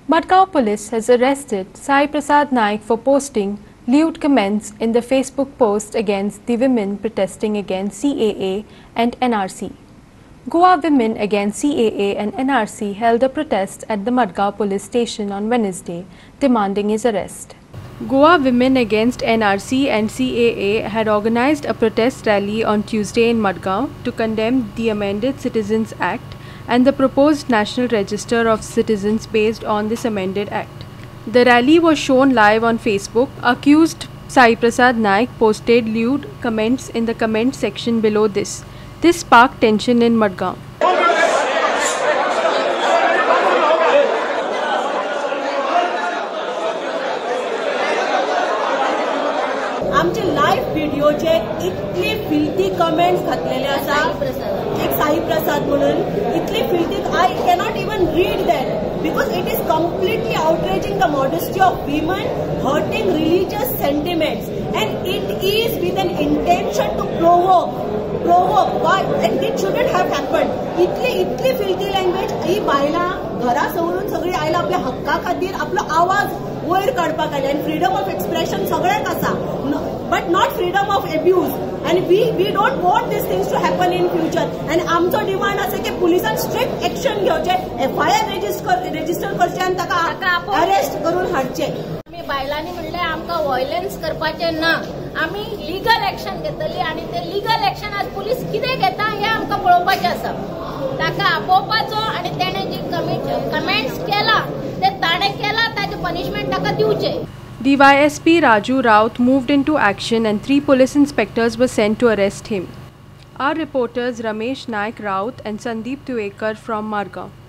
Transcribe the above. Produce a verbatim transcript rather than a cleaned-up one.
Madgaon police has arrested Sai Prasad Naik for posting lewd comments in the Facebook post against the women protesting against C A A and N R C. Goa Women Against C A A and N R C held a protest at the Madgaon police station on Wednesday, demanding his arrest. Goa Women Against N R C and C A A had organized a protest rally on Tuesday in Madgaon to condemn the amended Citizens Act and the proposed National Register of Citizens based on this amended act. The rally was shown live on Facebook. Accused Sai Prasad Naik posted lewd comments in the comment section below this. This sparked tension in Madgaon. आमचे live व्हिडिओचे इतले filthy comments घातलेले आसा एक साई प्रसाद म्हणून इतले filthy I cannot even read that because it is completely outraging the modesty of women hurting religious sentiments and it is with an intention to provoke provoke why and it shouldn't have happened इतली इतली filthy language ही बायलां घरा सवरून सगळी आयला आपल्या हक्का खातीर आपलो आवाज वयर काडपाक आयले आनी फ्रीडम ऑफ एक्सप्रेशन सगळ्याक आसा but not freedom of abuse and we we don't want this things to happen in future and आमचो डिमांड आसा की पुलिसान स्ट्रिक्ट एक्शन घेवचे F I R register register करचे आनी ताका अरेस्ट करून हाडचे. आमी बायलांनी म्हणले आमकां व्हायलन्स करपाचे ना आमी लिगल एक्शन घेतली आनी ते लिगल एक्शन आज पुलीस कितें घेता हे आमकां पळोवपाचें आसा ताका आपोवपाचो आनी तेणे जी कमेंट्स केला ते ताणें केला ताचे पनिशमेंट ताका दिवचे. The Y S P Raju Raut moved into action and three police inspectors were sent to arrest him. Our reporters Ramesh Naik Raut and Sandeep Tuekar from Madgaon.